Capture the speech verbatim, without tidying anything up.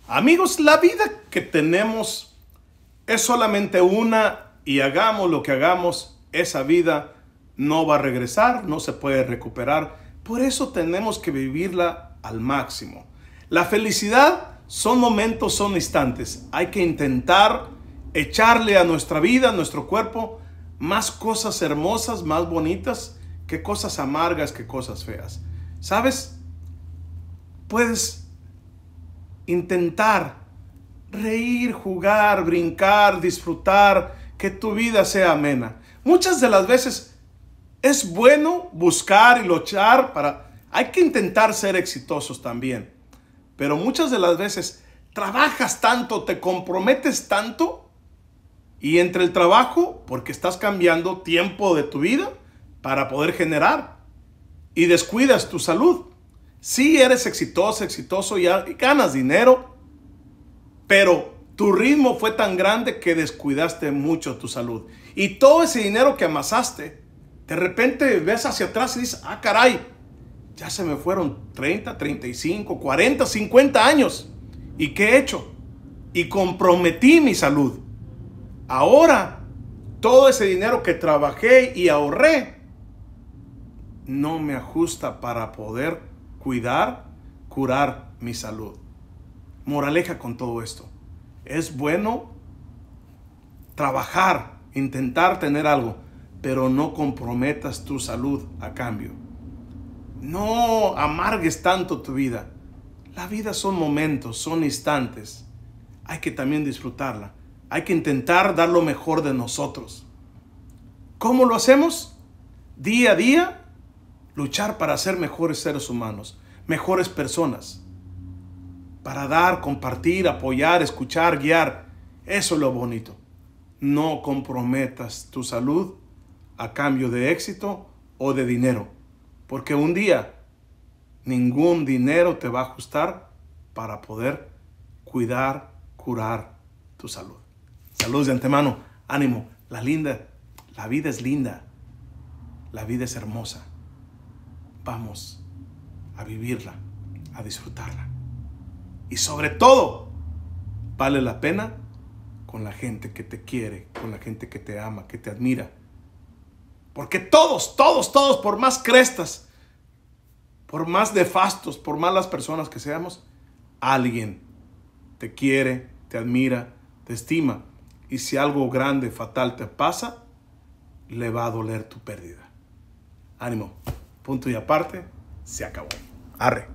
Amigos, la vida que tenemos es solamente una y hagamos lo que hagamos, esa vida no va a regresar, no se puede recuperar. Por eso tenemos que vivirla al máximo. La felicidad son momentos, son instantes. Hay que intentar echarle a nuestra vida, a nuestro cuerpo, más cosas hermosas, más bonitas, que cosas amargas, que cosas feas. ¿Sabes? Puedes intentar reír, jugar, brincar, disfrutar, que tu vida sea amena. Muchas de las veces es bueno buscar y luchar para... Hay que intentar ser exitosos también. Pero muchas de las veces trabajas tanto, te comprometes tanto y entre el trabajo, porque estás cambiando tiempo de tu vida para poder generar y descuidas tu salud. Sí eres exitoso, exitoso y ganas dinero, pero tu ritmo fue tan grande que descuidaste mucho tu salud. Y todo ese dinero que amasaste, de repente ves hacia atrás y dices, ah, caray, ya se me fueron treinta, treinta y cinco, cuarenta, cincuenta años. ¿Y qué he hecho? Y comprometí mi salud. Ahora, todo ese dinero que trabajé y ahorré, no me ajusta para poder cuidar, curar mi salud. Moraleja con todo esto. Es bueno trabajar, intentar tener algo, pero no comprometas tu salud a cambio. No amargues tanto tu vida. La vida son momentos, son instantes. Hay que también disfrutarla. Hay que intentar dar lo mejor de nosotros. ¿Cómo lo hacemos? Día a día, luchar para ser mejores seres humanos, mejores personas. Para dar, compartir, apoyar, escuchar, guiar. Eso es lo bonito. No comprometas tu salud a cambio de éxito o de dinero. Porque un día ningún dinero te va a ajustar para poder cuidar, curar tu salud. Saludos de antemano. Ánimo. La linda, la vida es linda. La vida es hermosa. Vamos a vivirla, a disfrutarla. Y sobre todo, vale la pena con la gente que te quiere, con la gente que te ama, que te admira. Porque todos, todos, todos, por más crestas, por más nefastos, por malas personas que seamos, alguien te quiere, te admira, te estima. Y si algo grande, fatal te pasa, le va a doler tu pérdida. Ánimo. Punto y aparte, se acabó. Arre.